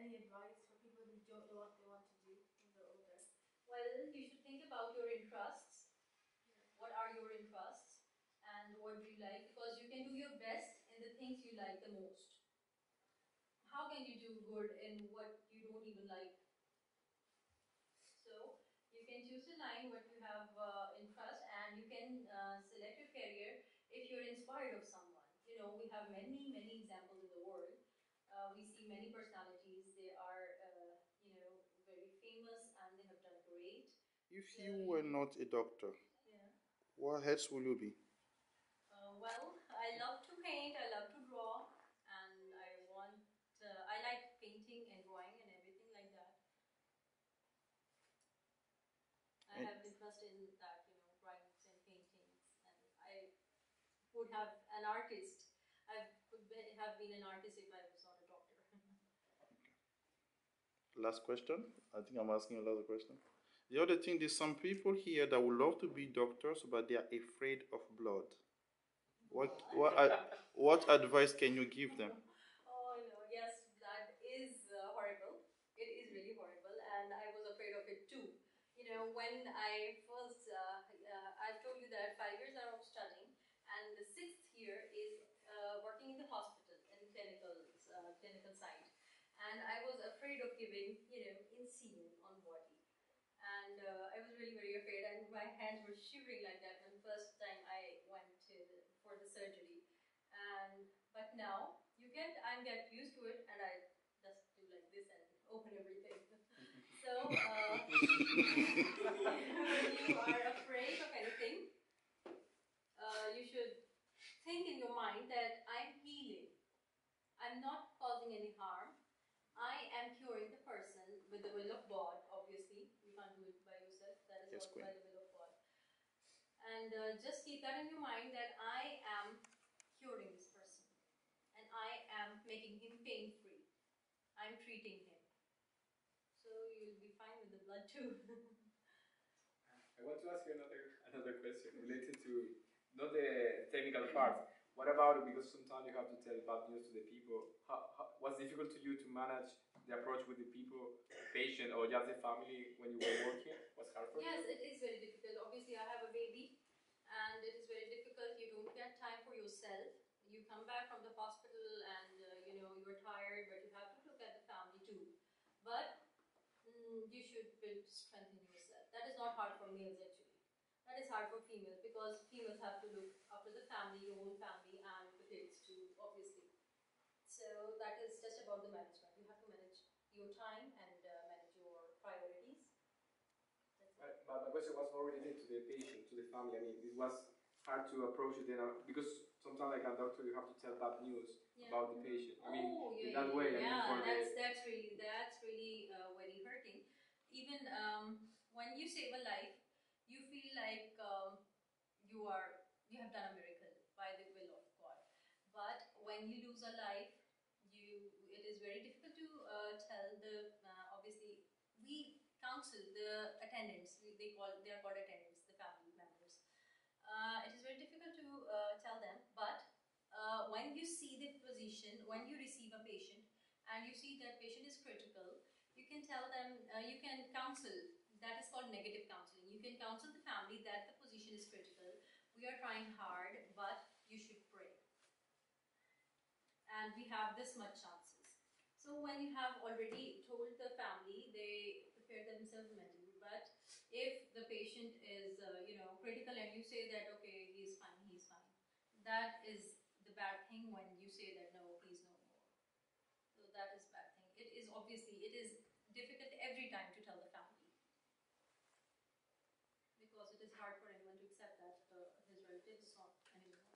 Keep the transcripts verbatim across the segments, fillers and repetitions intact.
any advice for people who don't know what they want to do when they're older? Well, you should think about your interests. What are your interests and what do you like? Because you can do your best in the things you like the most. How can you do good in what you don't even like? So you can choose a line what you have uh, interest, and you can uh, select your career if you're inspired of someone. You know, we have many, many examples in the world. Uh, we see many personalities. They are, uh, you know, very famous and they have done great. If So you you, were not a doctor, yeah. what else will you be? Uh, well, I love to paint, I love to draw, and I want, uh, I like painting and drawing and everything like that. I And have interest in that, you know, drawings and paintings, and I would have an artist. I would be, have been an artist if I was not a doctor. last question. I think I'm asking another question. The other thing is some people here that would love to be doctors, but they are afraid of blood. What what ad- what advice can you give them? Oh no, yes, blood is uh, horrible. It is really horrible, and I was afraid of it too. You know, when I first, uh, uh, I told you that five years I was studying, and the sixth year is uh, working in the hospital in clinical uh, clinical side, and I was afraid of giving, you know, insulin on body, and uh, I was really very afraid, and my hands were shivering like that when first time I went to for the surgery, and but now you get I'm get used to it, and I just do like this and open everything. So uh, when you are afraid of anything, uh, you should think in your mind that I'm healing. I'm not causing any harm. I am curing the person with the will of God, obviously. You can't do it by yourself. That is Yes, what Queen. by the will of God. And uh, just keep that in your mind that I am curing this person. And I am making him pain-free. I'm treating him. So you'll be fine with the blood too. I want to ask you another another question related to not the technical part. What about, because sometimes you have to tell bad news to the people? How, how, what's difficult to you to manage the approach with the people, the patient, or just the family when you were working? What's hard for Yes, you? it is very difficult. Obviously, I have a baby, and it is very difficult. You don't get time for yourself. You come back from the hospital, and uh, you know you're tired, but you have to look at the family too. But mm, you should build strength in yourself. That is not hard for males actually. That is hard for females because females have to look after the family, your own family, and the kids too, obviously. So that is just about the management. You have to manage your time and uh, manage your priorities. That's it. But, but my question was more related to the patient, to the family. I mean, it was hard to approach it, then, uh, because sometimes, like a doctor, you have to tell bad news Yeah. about the patient. I mean, Oh, yeah, in that yeah, way, yeah. I mean, Yeah, for that's the that's really that's really uh, very hurting. Even um, when you save a life, you feel like um, you are you have done a miracle by the will of God. But when you lose a life, you it is very difficult to uh, tell the uh, obviously we counsel the attendants. We, they call they are called attendants, the family members. Uh, it is very difficult to uh, tell them, but uh, when you see the position, when you receive a patient and you see that patient is critical, you can tell them, uh, you can counsel, that is called negative counseling. You can counsel the family that the position is critical, we are trying hard, but you should pray. And we have this much chances. So when you have already told the family, they prepare themselves mentally. But if the patient is, uh, you know, critical and you say that, okay, he's fine, he's fine, that is the bad thing when you say that, no, he's no more. So that is bad thing. It is obviously, it is difficult every time to tell the family. Because it is hard for anyone to accept that uh, his relative is not anymore.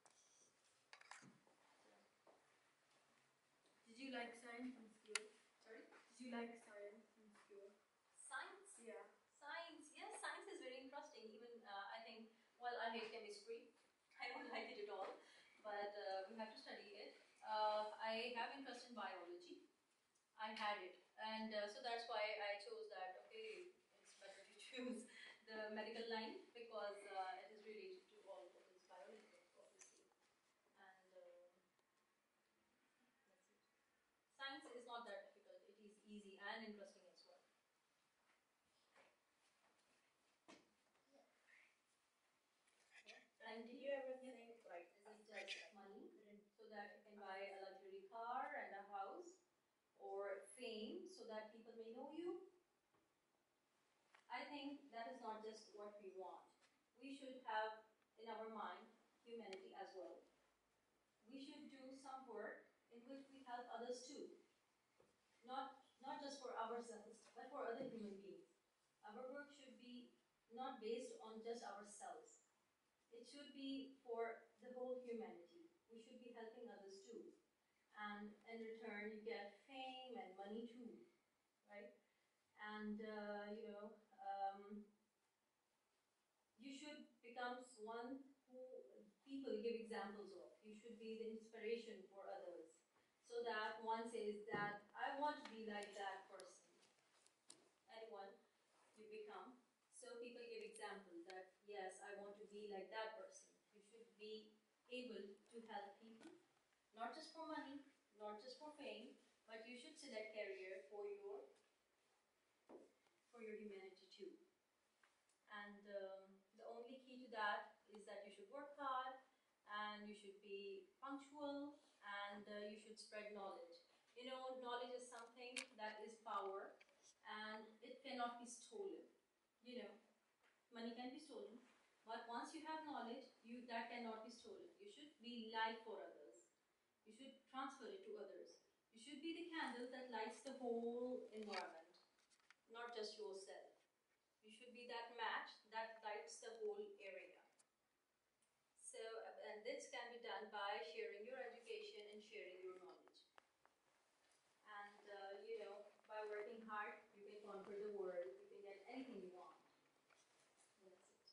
Did you like science in school? Sorry? Did you like science in school? Science? Yeah. Science, yes, science is very interesting. Even uh, I think, well, I hate chemistry. I don't like it at all, but uh, we have to study it. Uh, I have interest in biology. I had it, and uh, so that's why I chose that. Okay, it's better to choose the medical line because uh, it is related to all what is biological, obviously. And uh, that's it. Science is not that difficult. It is should have in our mind humanity as well. We should do some work in which we help others too. Not, not just for ourselves, but for other human beings. Our work should be not based on just ourselves. It should be for the whole humanity. We should be helping others too. And in return, you get fame and money too, right? And, uh, you know, um, you should become one who people give examples of. You should be the inspiration for others. So that one says that, I want to be like that person. Anyone you become. So people give examples that, yes, I want to be like that person. You should be able to help people, not just for money, not just for fame, but you should select career for your, for your humanity too. And um, the only key to that is that you should work hard, and you should be punctual, and uh, you should spread knowledge. You know, knowledge is something that is power, and it cannot be stolen. You know, money can be stolen, but once you have knowledge, you that cannot be stolen. You should be light for others. You should transfer it to others. You should be the candle that lights the whole environment, not just yourself. You should be that match that lights the whole area. So, and this can be done by sharing your education and sharing your knowledge. And, uh, you know, by working hard, you can conquer the world. You can get anything you want. That's it.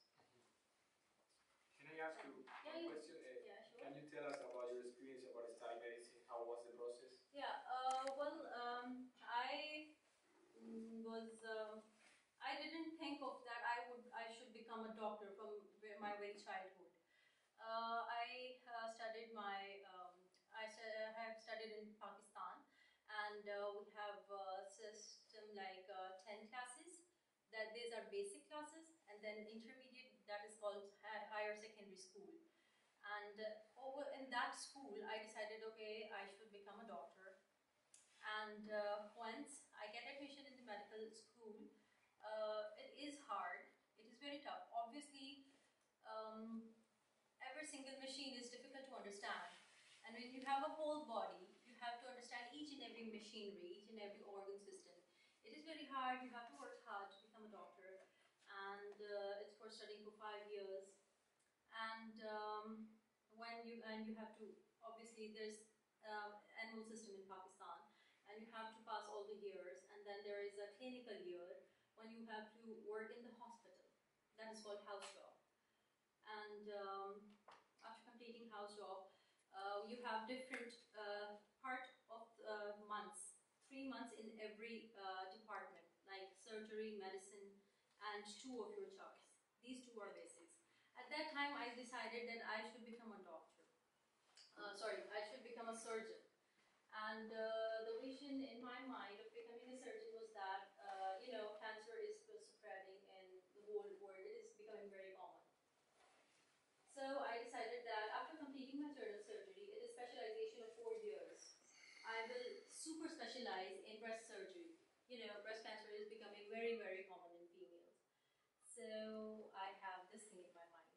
Can I ask you Yeah, one yeah. question? Uh, Yeah, sure. Can you tell us about your experience about studying medicine? How was the process? Yeah, uh, well, um, I mm, was, um, I didn't think of that I would, I should become a doctor from ve- my very childhood. Uh, I uh, studied my, um, I stu- uh, have studied in Pakistan, and uh, we have a system like uh, ten classes. That these are basic classes, and then intermediate, that is called hi- higher secondary school. And uh, over in that school, I decided, okay, I should become a doctor. And uh, once I get admission in the medical school, uh, it is hard. It is very tough. Obviously, um, every single machine is difficult to understand. And when you have a whole body, you have to understand each and every machinery, each and every organ system. It is very hard. You have to work hard to become a doctor. And uh, it's for studying for five years. And um, when you, and you have to, obviously there's um, annual system in Pakistan, and you have to pass all the years, and then there is a clinical year when you have to work in the hospital. That is called house job. And um, after completing house job, uh, you have different uh, part of uh, months, three months in every uh, department, like surgery, medicine, and two of your choice. These two are basics. At that time, I decided that I should become a doctor. Uh, sorry, I should become a surgeon. And uh, the vision in my mind of becoming a surgeon was that, uh, you know, cancer is spreading in the whole world. It is becoming very common. So I decided that after completing my general surgery, it is specialization of four years. I will super specialize in breast surgery. You know, breast cancer is becoming very, very common in females. So I have this thing in my mind.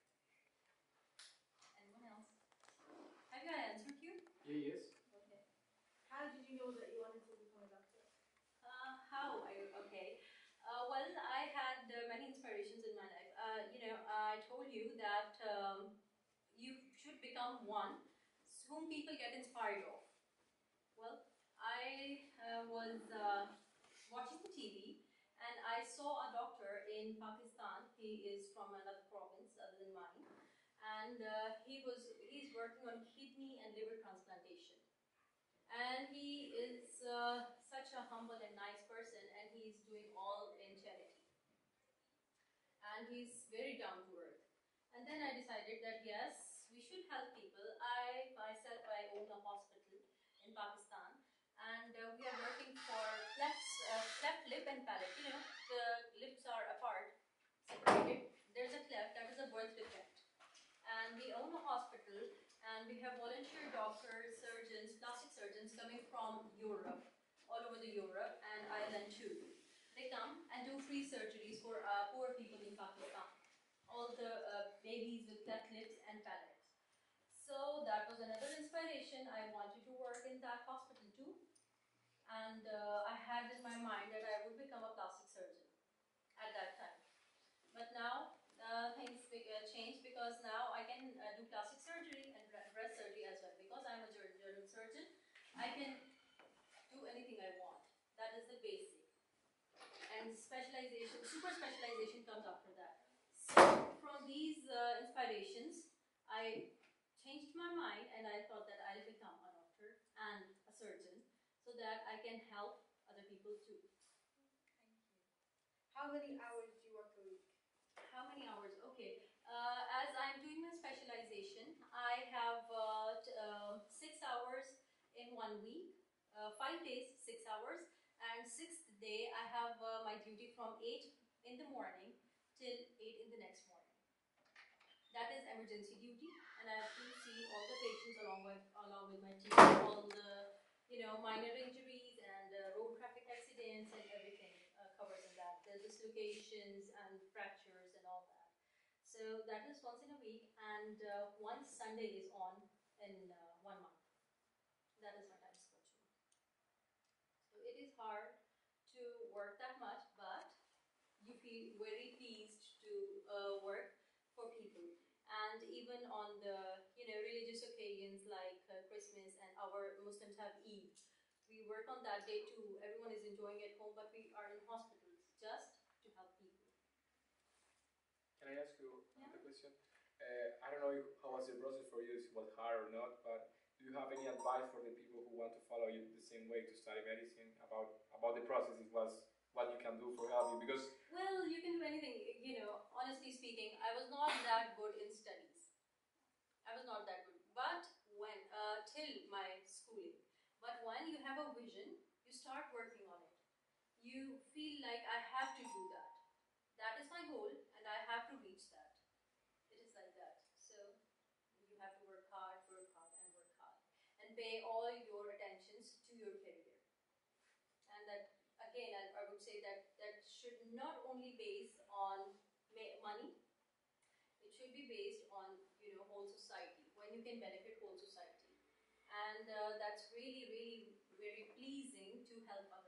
Anyone else? Have you answered you? Yeah, yes. Okay. How did you know that you wanted to become a doctor? Uh, how? I, okay. Uh, well, I had uh, many inspirations in my life. Uh, you know, I told you that um, you should become one whom people get inspired of. Well, I uh, was uh, watching the T V, and I saw a doctor in Pakistan. He is from another province other than mine, and uh, he was he's working on kidney and liver transplantation. And he is uh, such a humble and nice person, and he's doing all in charity. And he's very down to earth. And then I decided that yes, we should help people. I myself, I own a hospital in Pakistan, and uh, we are working for cleft, uh, cleft lip and palate. You know, the lips are apart, separated. There's a cleft, that is a birth defect. And we own a hospital, and we have volunteer doctors, surgeons, plastic surgeons coming from Europe, all over the Europe and Ireland too. They come and do free surgeries for uh, poor people in Pakistan. all the uh, babies with cleft lips and palate. So that was another inspiration. I wanted to work in that hospital too. And uh, I had in my mind that I would become a plastic surgeon at that time. But now uh, things be- uh, changed because now I can uh, do plastic surgery and bre- breast surgery as well. Because I'm a ger- general surgeon, I can do anything I want. That is the basic. And specialization, super specialization comes after that. So from these uh, inspirations, I changed my mind and I thought that I'll become a doctor and a surgeon so that I can help other people too. Thank you. How many hours do you work a week? How many hours? Okay. Uh, as I'm doing my specialization, I have uh, t- uh, six hours in one week, uh, five days, six hours, and sixth day I have uh, my duty from eight in the morning till eight in the next morning. That is emergency duty, and I have to see all the patients along with along with my team, all the you know minor injuries and uh, road traffic accidents and everything uh, covers in that. The dislocations and fractures and all that. So that is once in a week, and uh, once Sunday is on in uh, one month. That is my time schedule. So it is hard to work that much, but you feel very pleased to uh, work for people. And even on the you know religious occasions like uh, Christmas and our Muslims have Eid, we work on that day too. Everyone is enjoying at home, but we are in hospitals just to help people. Can I ask you Yeah. another question? Uh, I don't know if, how was the process for you, if it was hard or not, but do you have any advice for the people who want to follow you the same way to study medicine about about the process? It was what you can do for help you because Well, you can do anything. You know, honestly speaking, I was not that good in studies. I was not that good. But when, uh, till my schooling, but when you have a vision, you start working on it. You feel like I have to do that. That is my goal, and I have to reach that. It is like that. So you have to work hard, work hard, and work hard, and pay all your attentions to your career. And that again, I, I would say that that should not only base on ma- money. It should be based on you know whole society when you can benefit whole society, and uh, that's really really very pleasing to help others.